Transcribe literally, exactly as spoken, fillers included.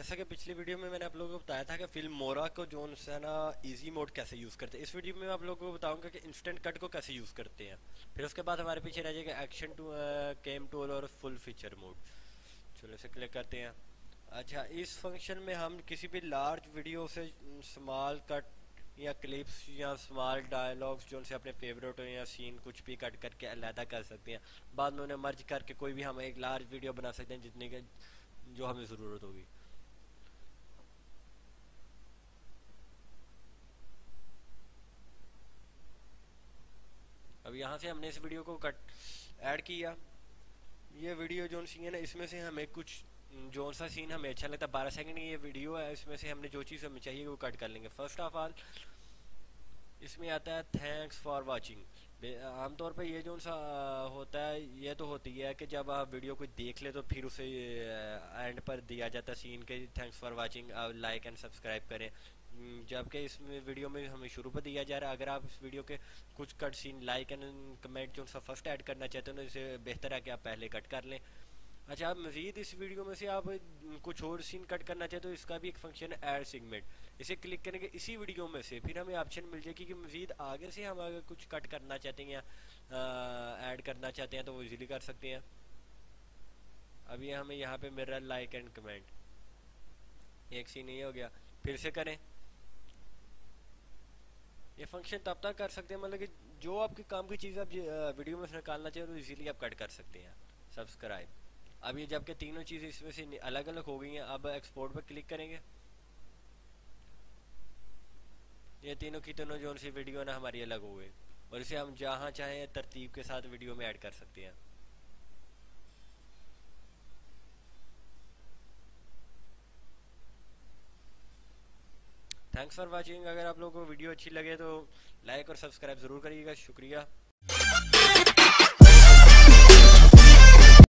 जैसा कि पिछली वीडियो में मैंने आप लोगों को बताया था कि फिल्मोरा को जो है ना इजी मोड कैसे यूज़ करते हैं, इस वीडियो में मैं आप लोगों को बताऊंगा कि इंस्टेंट कट को कैसे यूज़ करते हैं। फिर उसके बाद हमारे पीछे रह जाएगा एक्शन टू केम टूल और फुल फीचर मोड। चलो इसे क्लिक करते हैं। अच्छा, इस फंक्शन में हम किसी भी लार्ज वीडियो से स्मॉल कट या क्लिप्स या स्मॉल डायलॉग्स जो उनसे अपने फेवरेट हो या सीन कुछ भी कट करके अलहदा कर सकते हैं। बाद में उन्हें मर्ज करके कोई भी हम एक लार्ज वीडियो बना सकते हैं जितने के जो हमें ज़रूरत होगी। अब यहाँ से हमने इस वीडियो को कट ऐड किया। ये वीडियो जो सी है ना, इसमें से हमें कुछ जो सा सीन हमें अच्छा लगता है, बारह सेकंड की ये वीडियो है, इसमें से हमने जो चीज़ हमें चाहिए वो कट कर लेंगे। फर्स्ट ऑफ ऑल इसमें आता है थैंक्स फॉर वाचिंग। आमतौर पर ये जो सा होता है, ये तो होती है कि जब आप वीडियो को देख ले तो फिर उसे एंड पर दिया जाता है सीन के थैंक्स फॉर वाचिंग, आप लाइक एंड सब्सक्राइब करें। जबकि इस वीडियो में हमें शुरू पर दिया जा रहा है। अगर आप इस वीडियो के कुछ cut scene like and comment जो सा फर्स्ट ऐड करना चाहते हो तो इसे बेहतर है कि आप पहले कट कर लें। अच्छा, आप मज़ीद इस वीडियो में से आप कुछ और सीन कट करना चाहते हो तो इसका भी एक फंक्शन है ऐड सेगमेंट। इसे क्लिक करेंगे इसी वीडियो में से, फिर हमें ऑप्शन मिल जाएगी कि मज़ीद आगे से हम अगर कुछ कट करना चाहते हैं या ऐड करना चाहते हैं तो वो इजीली कर सकते हैं। अब ये हमें यहाँ पे मिरर लाइक एंड कमेंट, एक सीन ये हो गया, फिर से करें। ये फंक्शन तब तक कर सकते हैं मतलब कि जो आपके काम की चीज़ आप वीडियो में से निकालना चाहिए तो इजीली आप कट कर सकते हैं। सब्सक्राइब। अब ये जबकि तीनों चीज़ें इसमें से अलग अलग हो गई हैं, अब एक्सपोर्ट पर क्लिक करेंगे। ये तीनों की तीनों जो सी वीडियो ना हमारी अलग हो गई और इसे हम जहाँ चाहें तरतीब के साथ वीडियो में ऐड कर सकते हैं। Thanks for watching. अगर आप लोगों को वीडियो अच्छी लगे तो लाइक और सब्सक्राइब ज़रूर करिएगा। शुक्रिया।